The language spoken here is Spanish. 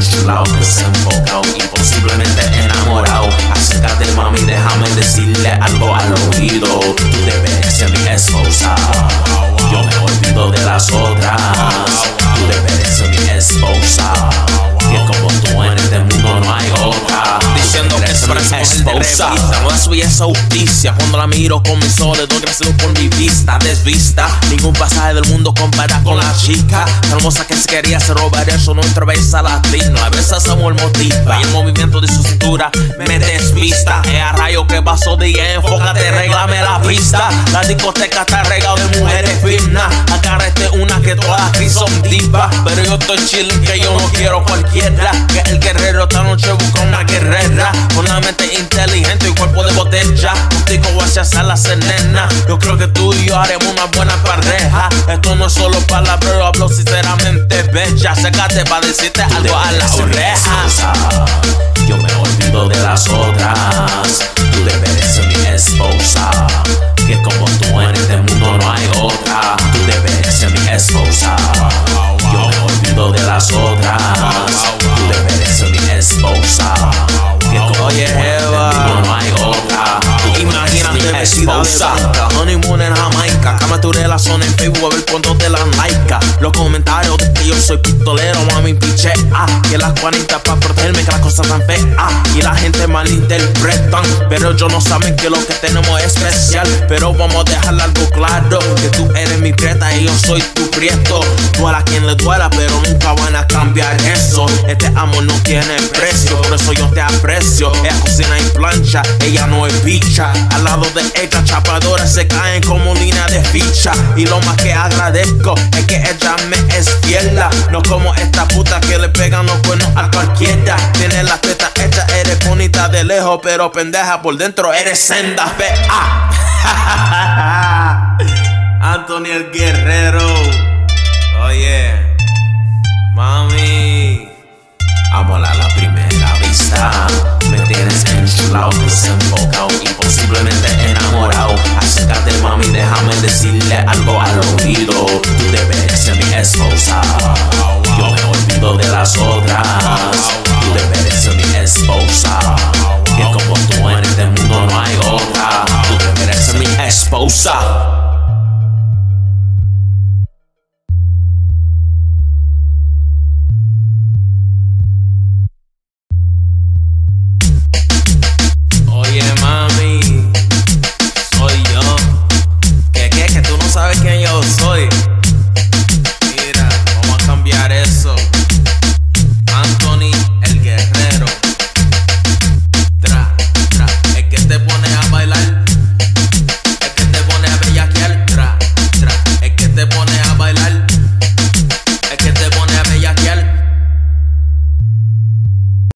enchulado, desenfocado y posiblemente enamorado. Acércate, mami, déjame decirle algo al oído. Tú debes ser mi esposa. Yo me olvido de las otras. Tú debes ser mi esposa. Que como tú en este mundo no hay otra. Diciendo que se parece a esposa. No es belleza justicia. Cuando la miro con mis ojos, doy gracias por mi vista desvista. Ningún pasaje del mundo compara con la chica tan hermosa que se quería se robar eso nuestra belleza latina. A veces amor motiva y el movimiento de su cintura me despista. Es a rayo que paso de ella, enfócate, reglame la pista. La discoteca está regada de mujeres finas. Agárrate una que todas aquí son divas. Pero yo estoy chilling que yo no quiero cualquiera. Que el guerrero esta noche busca una guerrera con la mente inteligente y cuerpo de botella. Contigo voy a hacer la cenena. Yo creo que tú y yo haremos una buena pareja. Esto no es solo palabras, lo hablo sinceramente bella. Acércate para decirte algo a la oreja. Yo me olvido de las otras. Tú debes ser mi esposa. Que como tú en este mundo no hay otra. Tú debes ser mi esposa. Yo me olvido de las otras. Tú debes ser mi esposa. Que como oye, tú en este mundo no hay otra. Imagínate vestida de blanca, honeymoon en Jamaica. Cama tu relación en Facebook a ver cuánto te la laica. Los comentarios de que yo soy pistolero, mami, piche. Que las 40 pa' protegerme, que las cosas tan feas. Y la gente malinterpretan, pero ellos no saben que lo que tenemos es especial. Pero vamos a dejar algo claro, que tú eres mi prieta y yo soy tu prieto. Duela a quien le duela, pero nunca van a cambiar eso. Este amor no tiene precio, por eso yo te aprecio. Ella cocina y plancha, ella no es bicha. Al lado de ella chapadores se caen como línea de ficha. Y lo más que agradezco es que ella me es fiel. No como esta puta que le pegan los cuernos a cualquiera. Tienes las tetas hechas, eres bonita de lejos, pero pendeja por dentro eres senda fea. Anthony el Guerrero. Oye, mami, amor a la primera vista. Me tienes enchulado, desenfocado y posiblemente enamorado. Acércate, mami, déjame decirle algo al oído. Tú debes ser mi esposa. Yo me olvido de las otras. Tú debes ser mi esposa. Que como tú en este mundo no hay otra. Tú debes ser mi esposa.